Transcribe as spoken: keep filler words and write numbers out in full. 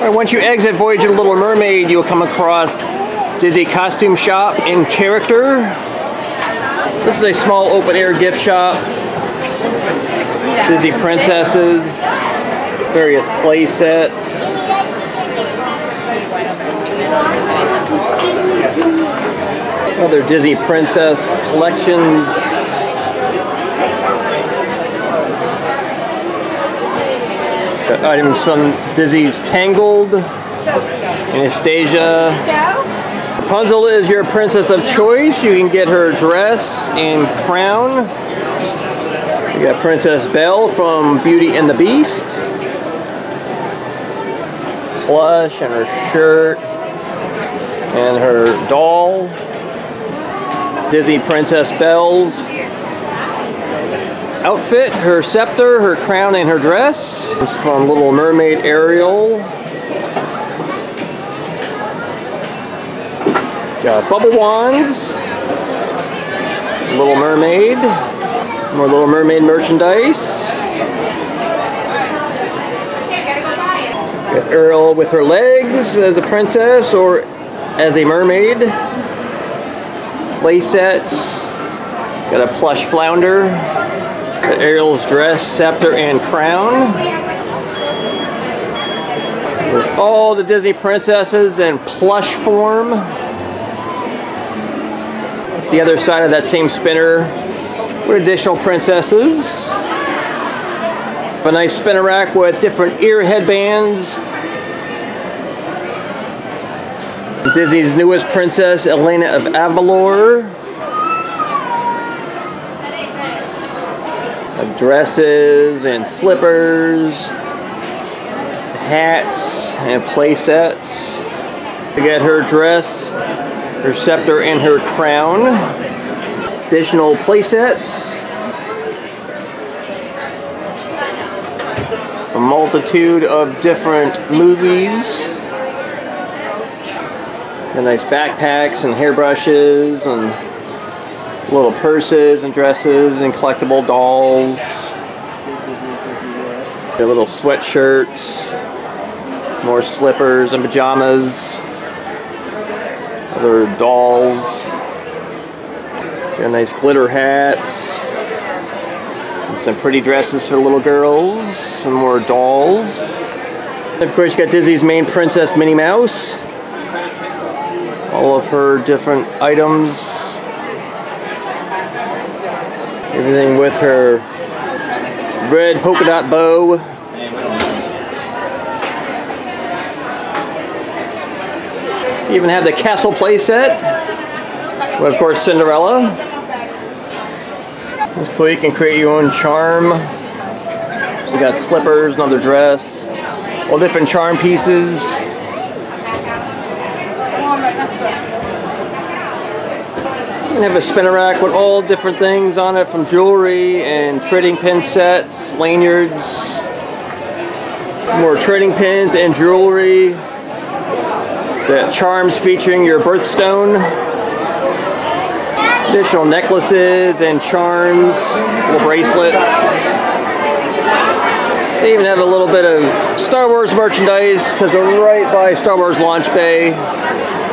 Alright, once you exit Voyage of the Little Mermaid, you'll come across Disney Costume Shop in character. This is a small open-air gift shop. Disney princesses, various play sets. Other Disney princess collections. Items from Disney's Tangled, Anastasia. Rapunzel is your princess of choice. You can get her dress and crown. You got Princess Belle from Beauty and the Beast. Plush and her shirt and her doll. Disney Princess Belle's outfit, her scepter, her crown, and her dress. It's from Little Mermaid Ariel. Got bubble wands. Little Mermaid. More Little Mermaid merchandise. Got Ariel with her legs as a princess or as a mermaid. Play sets. Got a plush flounder. Got Ariel's dress, scepter, and crown. With all the Disney princesses in plush form. It's the other side of that same spinner with additional princesses. A nice spinner rack with different ear headbands. Disney's newest princess, Elena of Avalor. Dresses and slippers, hats and play sets. You get her dress, her scepter, and her crown. Additional play sets. A multitude of different movies. Got nice backpacks and hairbrushes and little purses and dresses and collectible dolls. Got little sweatshirts. More slippers and pajamas. Other dolls. Got nice glitter hats. And some pretty dresses for little girls. Some more dolls. And of course, you got Disney's main princess, Minnie Mouse. All of her different items. Everything with her red polka dot bow. You even have the castle play set. With, of course, Cinderella. It's cool, you can create your own charm. So you got slippers, another dress, all different charm pieces. You have a spinner rack with all different things on it, from jewelry and trading pin sets, lanyards, more trading pins and jewelry. The charms featuring your birthstone. Additional necklaces and charms, little bracelets. They even have a little bit of Star Wars merchandise because they're right by Star Wars Launch Bay.